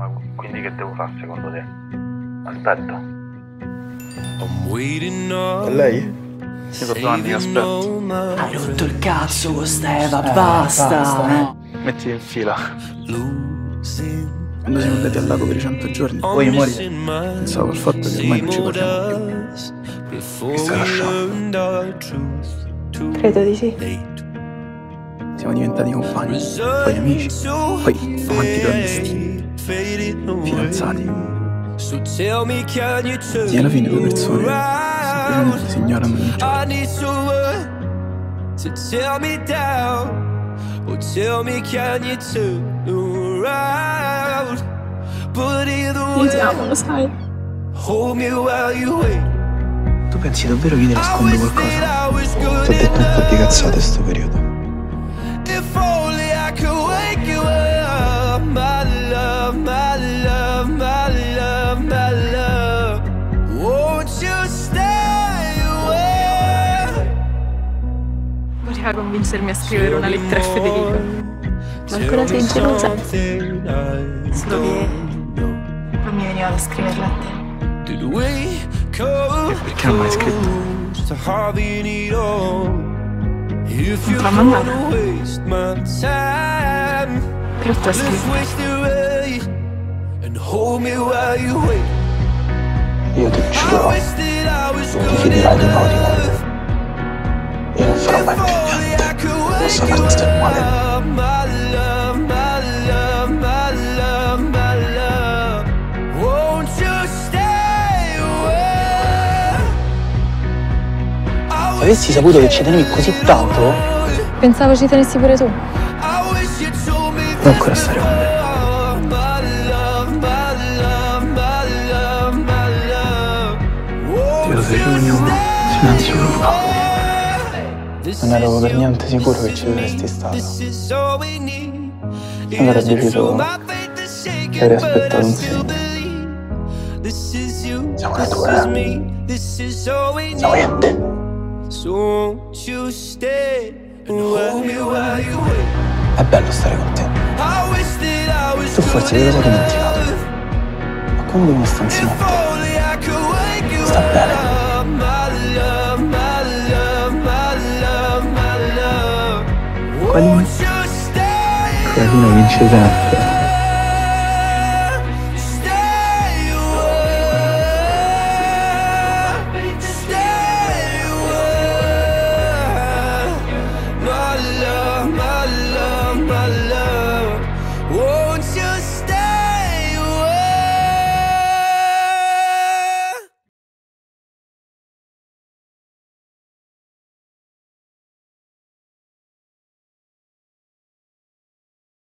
Ma quindi che devo fare secondo te? Aspetta. È lei? Eva Giovanni, aspetto. Hai rotto il cazzo con sta Eva, basta! No. Mettiti in fila. Quando siamo andati al lago per i 100 giorni, poi morire, pensavo al fatto che ormai non ci parliamo più. Mi stai lasciando? Credo di sì. Siamo diventati compagni, poi amici, poi amanti clandestini, fidanzati. E alla fine due persone semplicemente si ignorano ogni giorno. Io ti amo, lo sai. Tu pensi davvero che io ti nascondo qualcosa? Ti ho detto un po' di cazzate sto periodo. Voleva convincermi a scrivere una lettera a Federico. Ma ancora sei gelosa? Solo che non mi veniva da scriverla a te. Perché non mai scritto? Non te l'ho mandata. Però tu hai scritto. Io ti giuro, ti fiderai di nuovo di me. Io non farò mai più niente. Posso farti del male. Se avessi saputo che ci tenevi così tanto, Pensavo ci tenessi pure tu. non ancora stare con me. Ti vedo facendo ognuno, silenzio profondo. Non ero per niente sicuro che ci saresti stato. Allora ho deciso che avrei aspettato un segno. Siamo nature. Siamo niente. È bello stare con te. Tu forse che cosa hai dimenticato. Ma come devo stare insieme a te? Sta bene. Quella fine vince sempre.